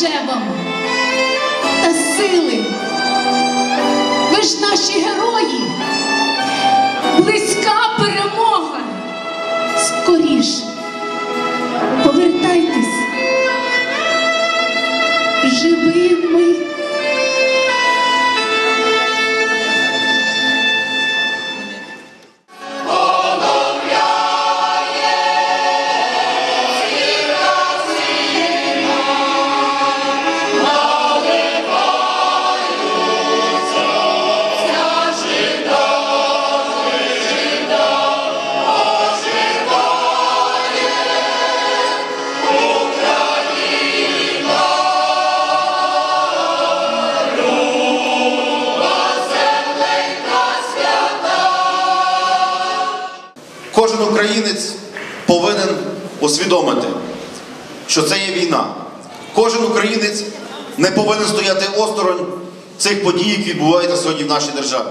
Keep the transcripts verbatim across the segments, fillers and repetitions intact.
же вам та сили. Ви ж наші герої. Близька перемога. Скоріш повертайтесь живими. Кожен українець повинен усвідомити, що це є війна. Кожен українець не повинен стояти осторонь цих подій, які відбуваються сьогодні в нашій державі.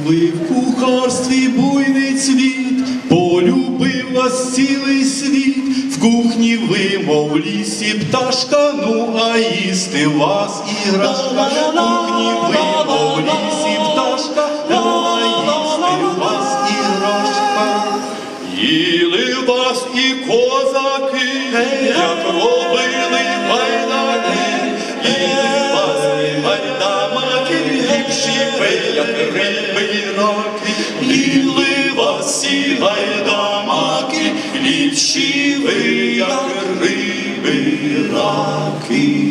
ви в кухарстві буйний цвіт, полюбив вас цілий світ. В кухні ви, мов в лісі пташка, ну а їсти вас іграшка. В кухні ви, мов в лісі пташка, ну а їсти вас іграшка. Їли вас і козаки, як робили гайдаки. Їли вас і гайдамаки, ліпші ви, як риби й раки. Їли вас і гайдамаки, ліпші ви, як риби й раки.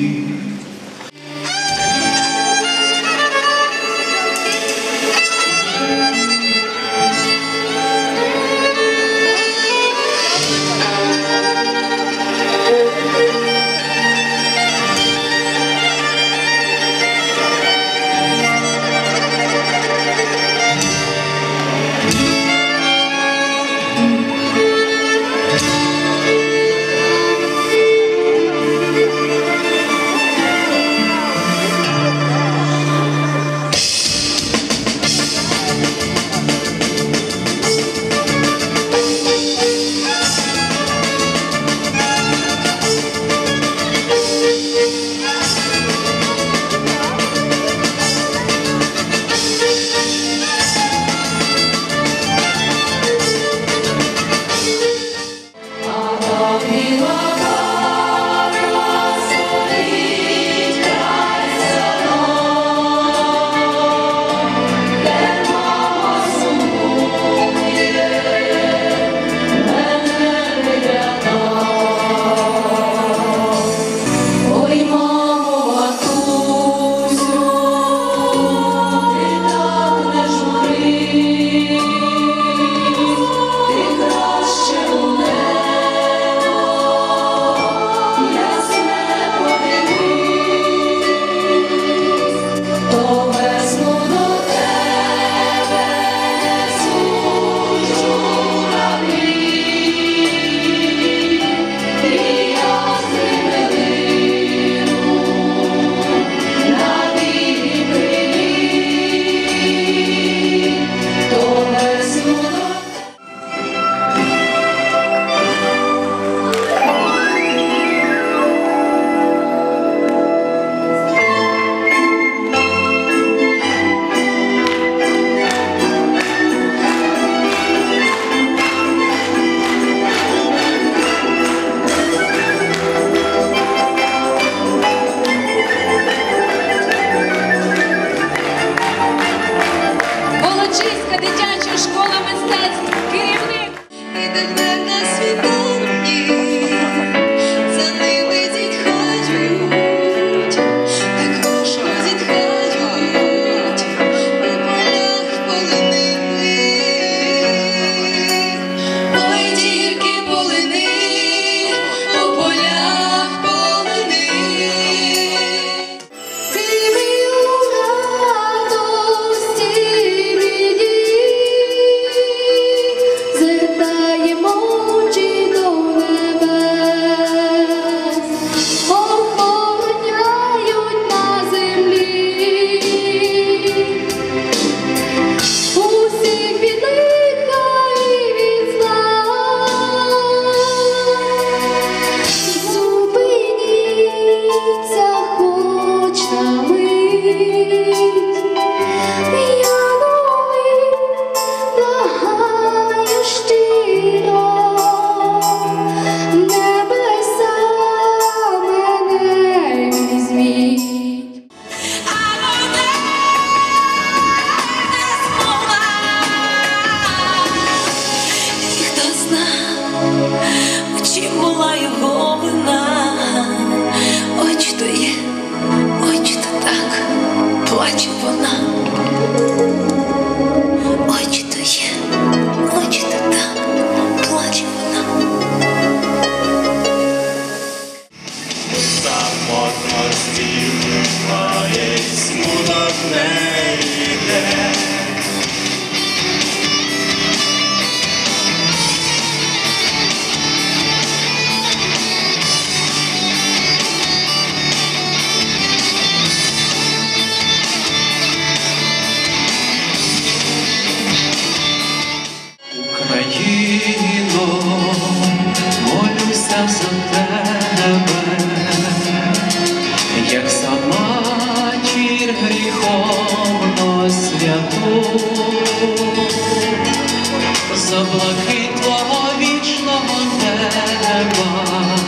за блакить твого вічного неба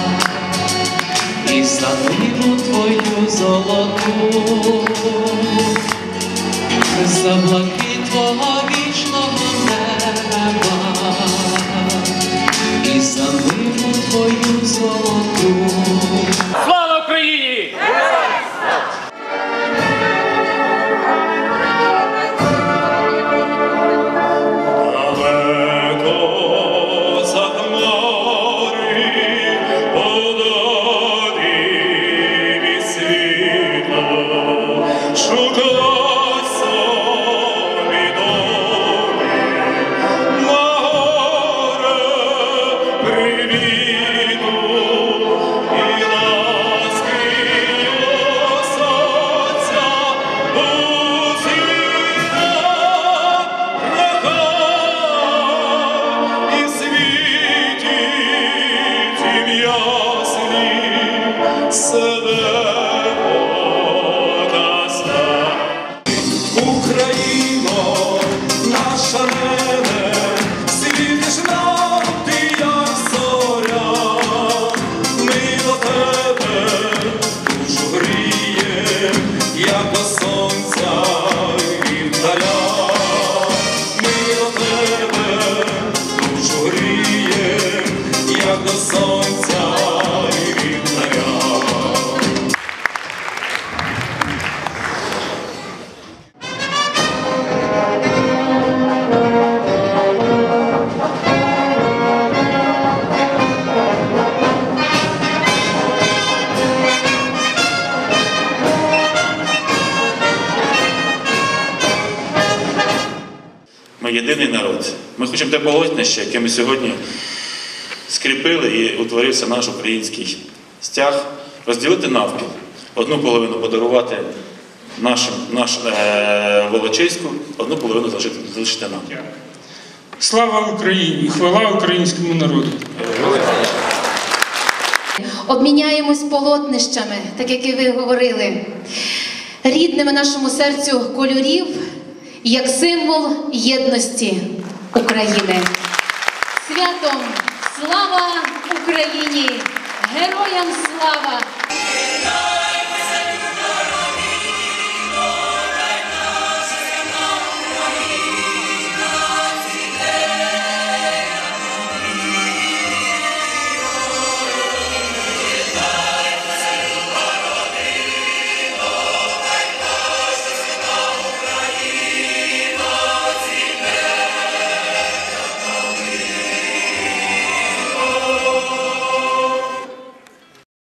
і за ниву твою золоту, за блакить твого вічного неба і за ниву твою золоту. Слава Україні! Далеко за хмари подалі від світла шукай собі долі, на горе привіду і ласки осадця у цвітах рахах і світі тім яснім себе показав. Україно, наша нене, світиш нам ти, як зоря, ми до тебе душу грієм, як до сонця вівтаря. Ми до тебе душу грієм, як до сонця вівтаря. Ми єдиний народ. Ми хочемо те полотнище, яке ми сьогодні скріпили і утворився наш український стяг, розділити навпіл. Одну половину подарувати нашим, наш, е, Волочиську, одну половину залишити, залишити нам. Слава Україні! Хвала українському народу! Обміняємось полотнищами, так як і ви говорили, рідними нашому серцю кольорів, як символ єдності України. Святом! Слава Україні! Героям слава!